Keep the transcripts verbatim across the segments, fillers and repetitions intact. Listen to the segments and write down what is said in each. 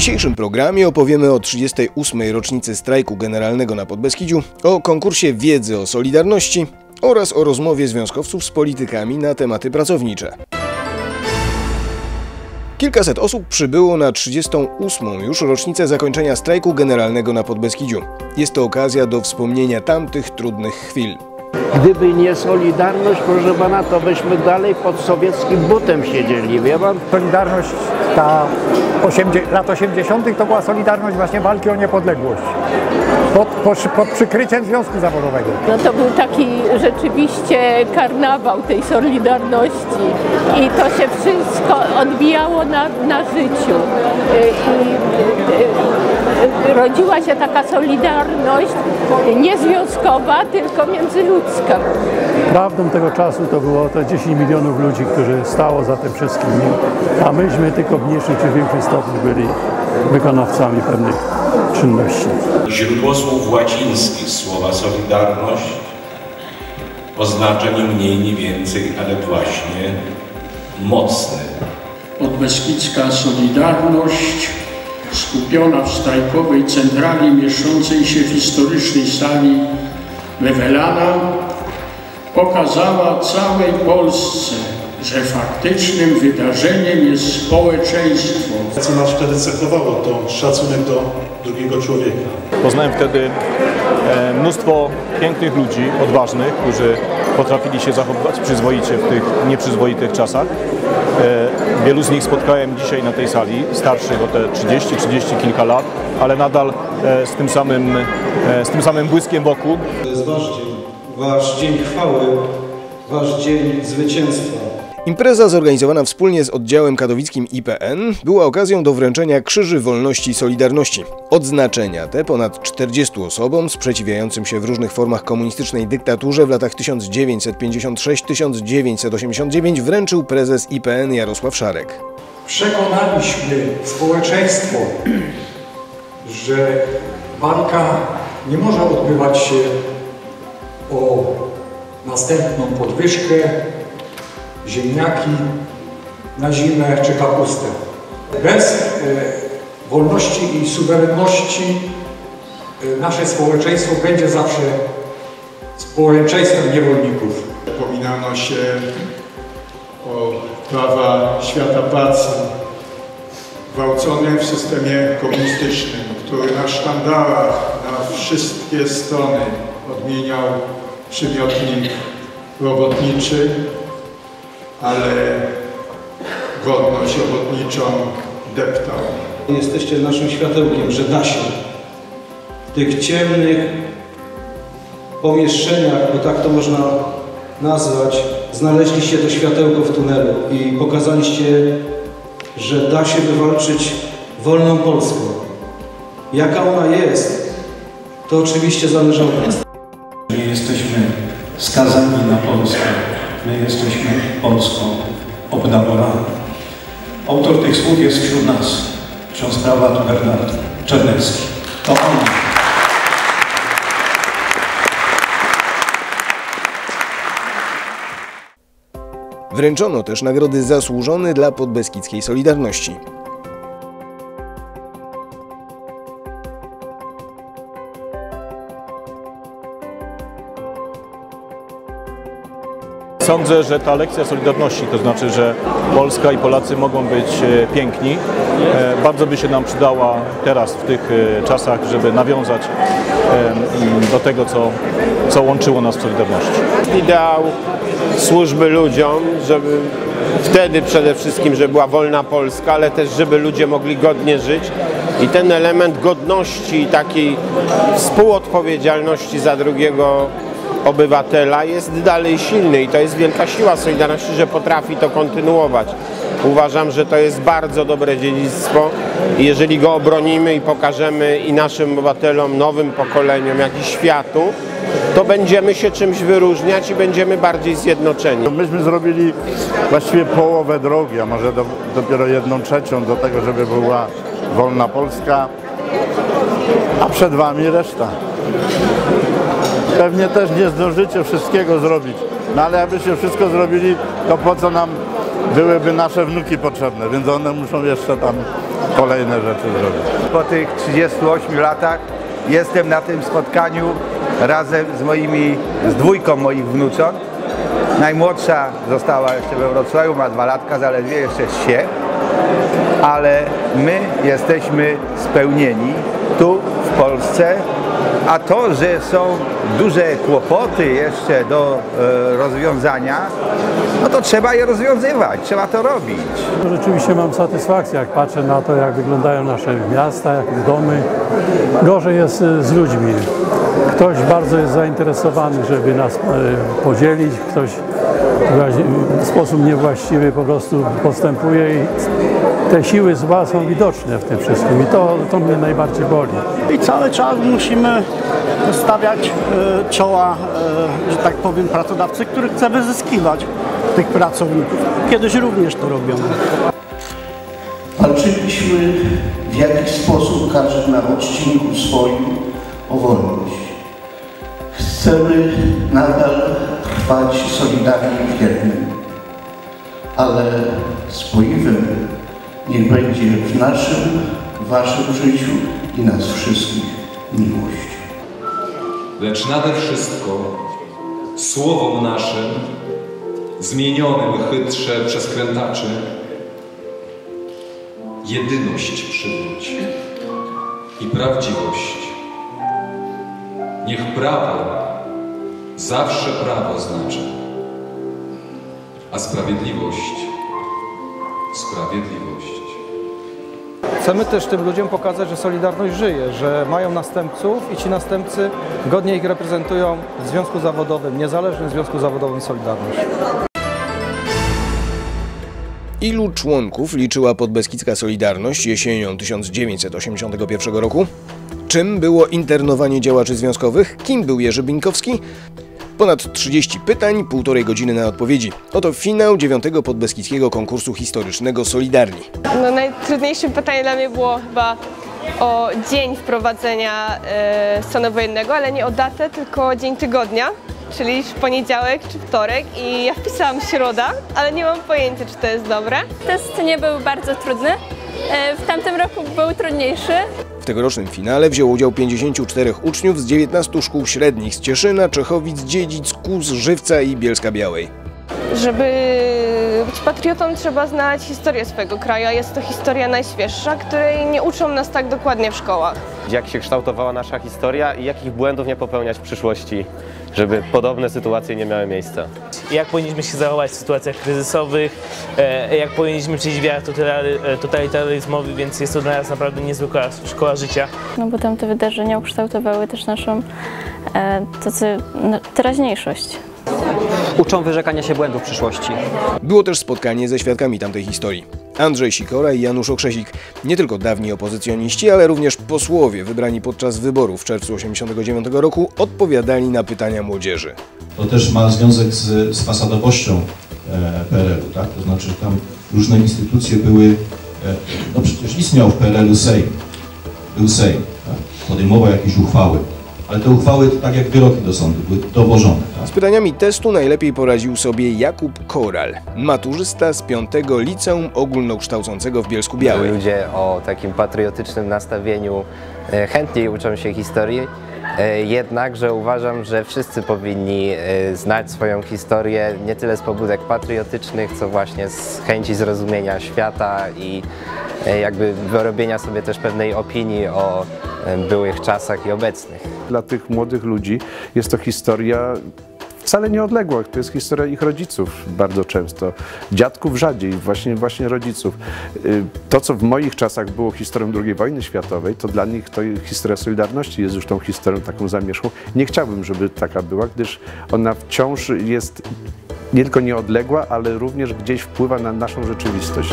dzisiejszym programie opowiemy o trzydziestej ósmej rocznicy strajku generalnego na Podbeskidziu, o konkursie wiedzy o Solidarności oraz o rozmowie związkowców z politykami na tematy pracownicze. Kilkaset osób przybyło na trzydziestą ósmą już rocznicę zakończenia strajku generalnego na Podbeskidziu. Jest to okazja do wspomnienia tamtych trudnych chwil. Gdyby nie Solidarność, proszę pana, to byśmy dalej pod sowieckim butem siedzieli, wie pan? Solidarność ta lat osiemdziesiątych to była Solidarność właśnie walki o niepodległość. Pod, pod, pod przykryciem Związku Zawodowego. No to był taki rzeczywiście karnawał tej Solidarności i to się wszystko odbijało na, na życiu. I, i, rodziła się taka Solidarność nie związkowa, tylko międzyludzka. Prawdą tego czasu to było te dziesięć milionów ludzi, którzy stało za tym wszystkim, a myśmy tylko w mniejszym czy większym stopniu byli wykonawcami pewnych czynności. Źródło słów łacińskich słowa Solidarność oznacza nie mniej, nie więcej, ale właśnie mocny. Podbeskidzka Solidarność skupiona w strajkowej centrali mieszczącej się w historycznej sali Wewelana pokazała całej Polsce, że faktycznym wydarzeniem jest społeczeństwo. Co nas wtedy cechowało, to szacunek do drugiego człowieka. Poznałem wtedy mnóstwo pięknych ludzi, odważnych, którzy potrafili się zachowywać przyzwoicie w tych nieprzyzwoitych czasach. Wielu z nich spotkałem dzisiaj na tej sali, starszych o te trzydzieści, trzydzieści kilka lat, ale nadal z tym samym, z tym samym błyskiem wokół. To jest wasz dzień, wasz dzień chwały, wasz dzień zwycięstwa. Impreza zorganizowana wspólnie z oddziałem katowickim I P N była okazją do wręczenia Krzyży Wolności i Solidarności. Odznaczenia te ponad czterdziestu osobom sprzeciwiającym się w różnych formach komunistycznej dyktaturze w latach tysiąc dziewięćset pięćdziesiąt sześć do tysiąc dziewięćset osiemdziesiąt dziewięć wręczył prezes I P N Jarosław Szarek. Przekonaliśmy społeczeństwo, że walka nie może odbywać się o następną podwyżkę, ziemniaki na zimę czy kapustę. Bez e, wolności i suwerenności e, nasze społeczeństwo będzie zawsze społeczeństwem niewolników. Pominano się o prawa świata pracy, gwałcone w systemie komunistycznym, który na sztandarach na wszystkie strony odmieniał przymiotnik robotniczy, ale godność robotniczą deptał. Jesteście naszym światełkiem, że da się w tych ciemnych pomieszczeniach, bo tak to można nazwać, znaleźliście to światełko w tunelu i pokazaliście, że da się wywalczyć wolną Polskę. Jaka ona jest, to oczywiście zależy od nas. Nie jesteśmy skazani na Polskę. My jesteśmy Polską obdarowaną. Autor tych słów jest wśród nas. Ksiądz prawa Bernard Czernecki. To on. Wręczono też nagrody zasłużone dla podbeskidzkiej Solidarności. Sądzę, że ta lekcja Solidarności, to znaczy, że Polska i Polacy mogą być piękni, bardzo by się nam przydała teraz w tych czasach, żeby nawiązać do tego, co, co łączyło nas w Solidarności. Ideał służby ludziom, żeby wtedy przede wszystkim, żeby była wolna Polska, ale też żeby ludzie mogli godnie żyć i ten element godności i takiej współodpowiedzialności za drugiego obywatela jest dalej silny i to jest wielka siła Solidarności, że potrafi to kontynuować. Uważam, że to jest bardzo dobre dziedzictwo i jeżeli go obronimy i pokażemy i naszym obywatelom, nowym pokoleniom, jak i światu, to będziemy się czymś wyróżniać i będziemy bardziej zjednoczeni. Myśmy zrobili właściwie połowę drogi, a może do, dopiero jedną trzecią do tego, żeby była wolna Polska, a przed wami reszta. Pewnie też nie zdążycie wszystkiego zrobić, no ale jakbyście wszystko zrobili, to po co nam byłyby nasze wnuki potrzebne, więc one muszą jeszcze tam kolejne rzeczy zrobić. Po tych trzydziestu ośmiu latach jestem na tym spotkaniu razem z moimi, z dwójką moich wnucząt. Najmłodsza została jeszcze we Wrocławiu, ma dwa latka, zaledwie jeszcze się, ale my jesteśmy spełnieni tu w Polsce, a to, że są duże kłopoty jeszcze do e, rozwiązania, no to trzeba je rozwiązywać, trzeba to robić. Rzeczywiście mam satysfakcję, jak patrzę na to, jak wyglądają nasze miasta, jak domy. Gorzej jest z ludźmi. Ktoś bardzo jest zainteresowany, żeby nas podzielić, ktoś w sposób niewłaściwy po prostu postępuje i te siły zła są widoczne w tym wszystkim i to, to mnie najbardziej boli. I cały czas musimy stawiać e, czoła, e, że tak powiem, pracodawcy, który chce wyzyskiwać tych pracowników. Kiedyś również to robiono. Walczyliśmy w jakiś sposób, każdy na odcinku swoim, o wolność. Chcemy nadal trwać solidarnie i wiernym, ale spoiwem niech będzie w naszym, w waszym życiu i nas wszystkich miłość. Lecz nade wszystko słowom naszym, zmienionym chytrze przez krętaczy, jedyność przywróć i prawdziwość. Niech prawo zawsze prawo znaczy, a sprawiedliwość sprawiedliwość. Chcemy też tym ludziom pokazać, że Solidarność żyje, że mają następców i ci następcy godnie ich reprezentują w związku zawodowym, niezależnym związku zawodowym Solidarność. Ilu członków liczyła podbeskidzka Solidarność jesienią tysiąc dziewięćset osiemdziesiątego pierwszego roku? Czym było internowanie działaczy związkowych? Kim był Jerzy Bińkowski? Ponad trzydzieści pytań, półtorej godziny na odpowiedzi. Oto finał dziewiątego podbeskidzkiego konkursu historycznego Solidarni. No, najtrudniejszym pytaniem dla mnie było chyba o dzień wprowadzenia e, stanu wojennego, ale nie o datę, tylko o dzień tygodnia, czyli poniedziałek czy wtorek i ja wpisałam środa, ale nie mam pojęcia, czy to jest dobre. Test nie był bardzo trudny, w tamtym roku był trudniejszy. W tegorocznym finale wzięło udział pięćdziesięciu czterech uczniów z dziewiętnastu szkół średnich z Cieszyna, Czechowic, Dziedzic, Kóz, Żywca i Bielska-Białej. Żeby być patriotą, trzeba znać historię swojego kraju, a jest to historia najświeższa, której nie uczą nas tak dokładnie w szkołach. Jak się kształtowała nasza historia i jakich błędów nie popełniać w przyszłości, żeby podobne sytuacje nie miały miejsca. Jak powinniśmy się zachować w sytuacjach kryzysowych, jak powinniśmy przeciwdziałać totalitaryzmowi, więc jest to dla nas naprawdę niezwykła szkoła życia. No bo tam te wydarzenia ukształtowały też naszą e, tacy, no, teraźniejszość. Uczą wyrzekania się błędów w przyszłości. Było też spotkanie ze świadkami tamtej historii. Andrzej Sikora i Janusz Okrzesik. Nie tylko dawni opozycjoniści, ale również posłowie wybrani podczas wyborów w czerwcu osiemdziesiątego dziewiątego roku odpowiadali na pytania młodzieży. To też ma związek z, z fasadowością e, P R L u, tak? To znaczy tam różne instytucje były, e, no przecież istniał w P R L u Sejm, był Sejm, tak? Podejmował jakieś uchwały. Ale te uchwały, tak jak wyroki do sądu, były dowożone. Tak? Z pytaniami testu najlepiej poradził sobie Jakub Koral, maturzysta z piątego Liceum Ogólnokształcącego w Bielsku-Białej. Ludzie o takim patriotycznym nastawieniu chętniej uczą się historii, jednakże uważam, że wszyscy powinni znać swoją historię nie tyle z pobudek patriotycznych, co właśnie z chęci zrozumienia świata i jakby wyrobienia sobie też pewnej opinii o byłych czasach i obecnych. Dla tych młodych ludzi jest to historia wcale nieodległa, to jest historia ich rodziców bardzo często, dziadków rzadziej, właśnie, właśnie rodziców. To, co w moich czasach było historią drugiej wojny światowej, to dla nich to historia Solidarności jest już tą historią taką zamierzchłą. Nie chciałbym, żeby taka była, gdyż ona wciąż jest nie tylko nieodległa, ale również gdzieś wpływa na naszą rzeczywistość.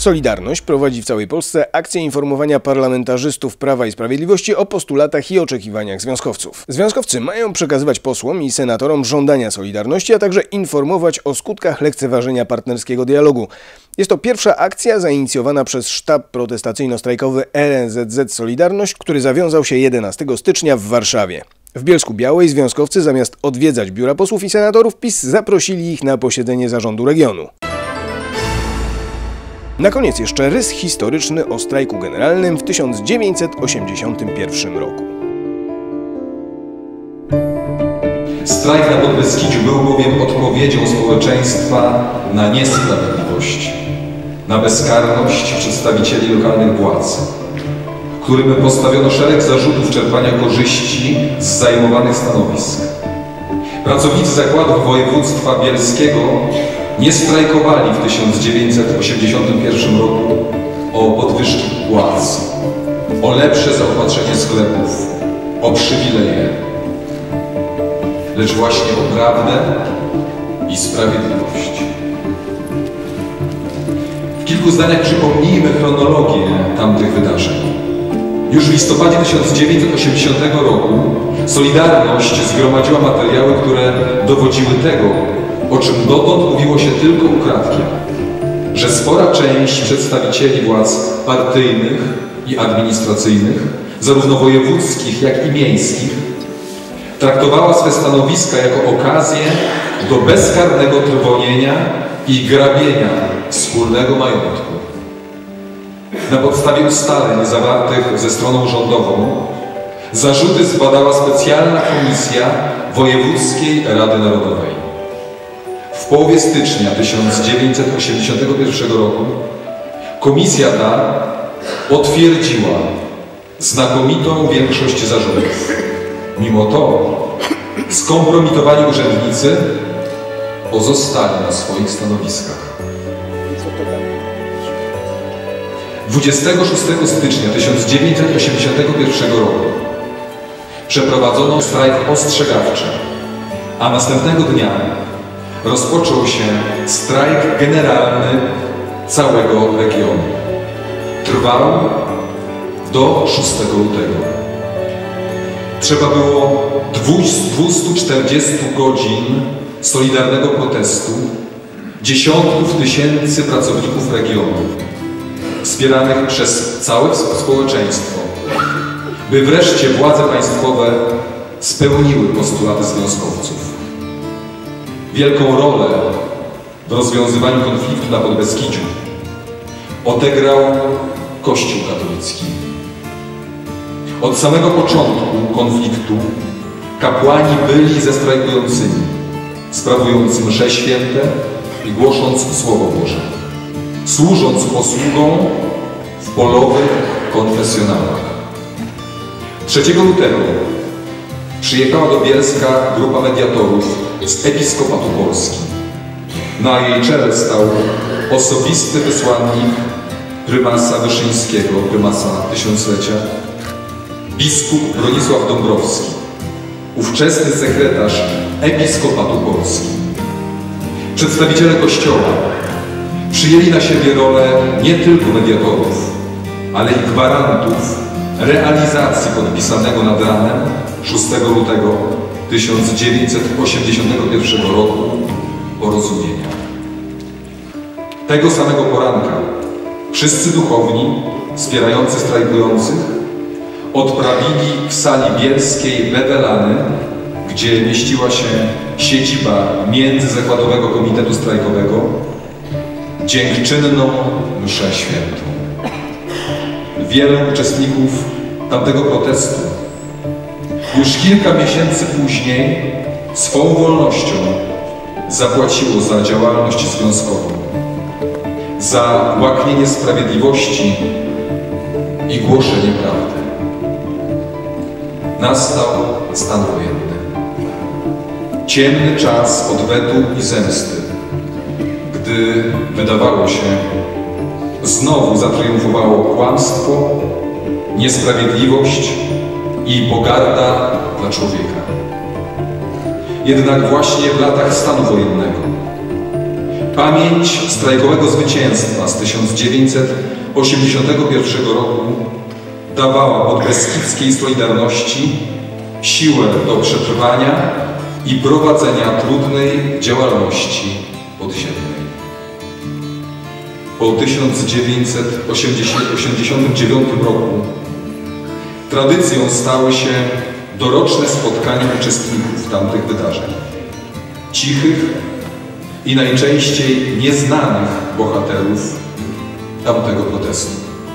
Solidarność prowadzi w całej Polsce akcję informowania parlamentarzystów Prawa i Sprawiedliwości o postulatach i oczekiwaniach związkowców. Związkowcy mają przekazywać posłom i senatorom żądania Solidarności, a także informować o skutkach lekceważenia partnerskiego dialogu. Jest to pierwsza akcja zainicjowana przez sztab protestacyjno-strajkowy R N Z Z Solidarność, który zawiązał się jedenastego stycznia w Warszawie. W Bielsku-Białej związkowcy zamiast odwiedzać biura posłów i senatorów PiS zaprosili ich na posiedzenie zarządu regionu. Na koniec jeszcze rys historyczny o strajku generalnym w tysiąc dziewięćset osiemdziesiątym pierwszym roku. Strajk na Podbeskidziu był bowiem odpowiedzią społeczeństwa na niesprawiedliwość, na bezkarność przedstawicieli lokalnych władz, którym postawiono szereg zarzutów czerpania korzyści z zajmowanych stanowisk. Pracownicy zakładów województwa bielskiego nie strajkowali w tysiąc dziewięćset osiemdziesiątym pierwszym roku o podwyżki płac, o lepsze zaopatrzenie sklepów, o przywileje, lecz właśnie o prawdę i sprawiedliwość. W kilku zdaniach przypomnijmy chronologię tamtych wydarzeń. Już w listopadzie tysiąc dziewięćset osiemdziesiątego roku Solidarność zgromadziła materiały, które dowodziły tego, o czym dotąd mówiło się tylko ukradkiem, że spora część przedstawicieli władz partyjnych i administracyjnych, zarówno wojewódzkich, jak i miejskich, traktowała swe stanowiska jako okazję do bezkarnego trwonienia i grabienia wspólnego majątku. Na podstawie ustaleń zawartych ze stroną rządową zarzuty zbadała specjalna komisja Wojewódzkiej Rady Narodowej. W połowie stycznia tysiąc dziewięćset osiemdziesiątego pierwszego roku komisja ta potwierdziła znakomitą większość zarzutów. Mimo to skompromitowani urzędnicy pozostali na swoich stanowiskach. dwudziestego szóstego stycznia tysiąc dziewięćset osiemdziesiątego pierwszego roku przeprowadzono strajk ostrzegawczy, a następnego dnia rozpoczął się strajk generalny całego regionu. Trwał do szóstego lutego. Trzeba było dwieście czterdzieści godzin solidarnego protestu dziesiątków tysięcy pracowników regionu, wspieranych przez całe społeczeństwo, by wreszcie władze państwowe spełniły postulaty związkowców. Wielką rolę w rozwiązywaniu konfliktu na Podbeskidziu odegrał Kościół katolicki. Od samego początku konfliktu kapłani byli ze strajkującymi, sprawując msze święte i głosząc Słowo Boże, służąc posługą w polowych konfesjonałach. trzeciego lutego przyjechała do Bielska grupa mediatorów z Episkopatu Polski. Na jej czele stał osobisty wysłannik prymasa Wyszyńskiego, prymasa tysiąclecia, biskup Bronisław Dąbrowski, ówczesny sekretarz Episkopatu Polski. Przedstawiciele Kościoła przyjęli na siebie rolę nie tylko mediatorów, ale i gwarantów realizacji podpisanego nad ranem szóstego lutego tysiąc dziewięćset osiemdziesiątego pierwszego roku porozumienia. Tego samego poranka wszyscy duchowni wspierający strajkujących odprawili w sali bielskiej Wewelany, gdzie mieściła się siedziba Międzyzakładowego Komitetu Strajkowego, dziękczynną mszę świętą. Wielu uczestników tamtego protestu już kilka miesięcy później swą wolnością zapłaciło za działalność związkową, za łaknienie sprawiedliwości i głoszenie prawdy. Nastał stan wojenny. Ciemny czas odwetu i zemsty, gdy wydawało się, znowu zatriumfowało kłamstwo, niesprawiedliwość i pogarda dla człowieka. Jednak właśnie w latach stanu wojennego Pamięć strajkowego zwycięstwa z tysiąc dziewięćset osiemdziesiątego pierwszego roku dawała podbeskidzkiej Solidarności siłę do przetrwania i prowadzenia trudnej działalności podziemnej. Po tysiąc dziewięćset osiemdziesiątym dziewiątym roku tradycją stały się doroczne spotkania uczestników tamtych wydarzeń. Cichych i najczęściej nieznanych bohaterów tamtego protestu.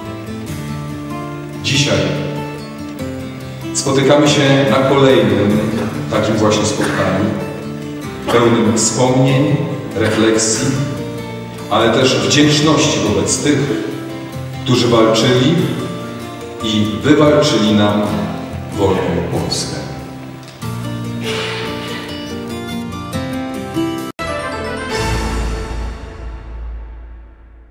Dzisiaj spotykamy się na kolejnym takim właśnie spotkaniu, pełnym wspomnień, refleksji, ale też wdzięczności wobec tych, którzy walczyli i wywalczyli nam wolną Polskę.